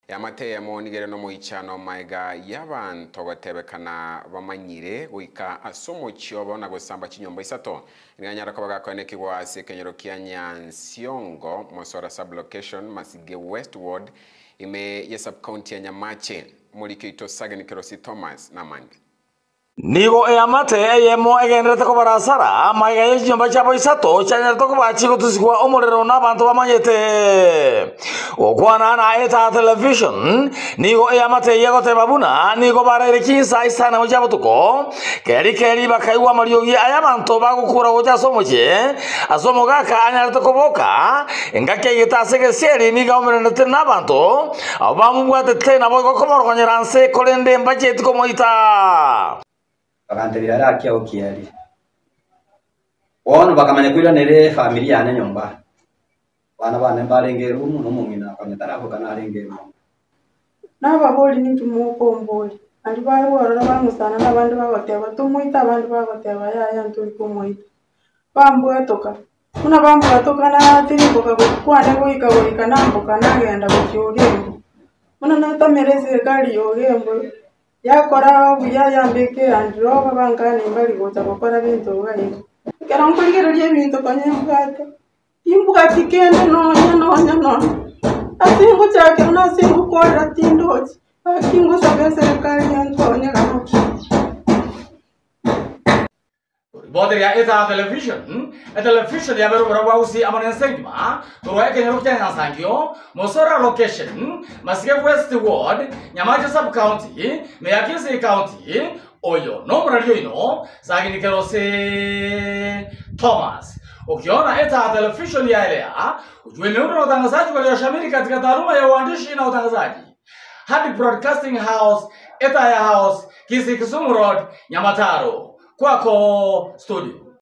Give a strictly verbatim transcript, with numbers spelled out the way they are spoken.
Yamate ya monigere no muichano maiga y'abantu batebekana bamanyire guika asomo chyobo na gusamba chinyombo isato nganyara ko bagakone kigwase kenyero kya Nyansiongo Mosora sublocation Masige Westward ime ye sub county ya Nyamache muri kito Sagani Kerosi Thomas na Mandi Nigo eyamate eyemo egenrete ko barasara maiga y'ijomba cyabo isato cyanyarto ko bachiko tusikwa omorero n'abantu bamanyete okwana na eta television nigo eyamate yegote babuna nigo barere kisa isana mu cyabo tuko keri keri bakaiwa mariogi ayabantu bagukura go cyasomoje asomo gaka anyarto ko boka engake yitasege seri niga omerete n'abantu abamugwate tena bogo komorgonyeranse kolende mbajeti ko moita bakanterera rakia okiari ono bakamanya kwira nere familia ane nyomba bana bana barengeru no mumina kanyatara ko kana arengeru naba boli ni tumukomboli ali bari warora bamusana nabandi babateba tumuita abandi babateba yaya nturi kumuita bambuye toka kuna bambuye toka na tirimboka kwane ko ikaboneka namboka nagenda kucyugembo muna natamereze kali yogembo yakora buya yambeke andro babangane bali gota gukora bintu bayi kera nkurigero rye bintu kanyembata imbuga tikende no no no asingo cyake unasingo kora tindoki akingo sabese kali yantonya gamuki Bodri ya eta television a television ya beru barawa usi amana segma to ya kenyero kya Sangyo Mosora location Masige Westward Nyamache sub county Meyakisi county oyo no radio ino Sagini Kerosi Thomas ukiona eta television ya elea ujue ni una utangazaji walioshamiri katika taaluma ya uandishi na utangazaji hadi broadcasting house eta ya house Kisi Kisumu Road Nyamataro kwako studio.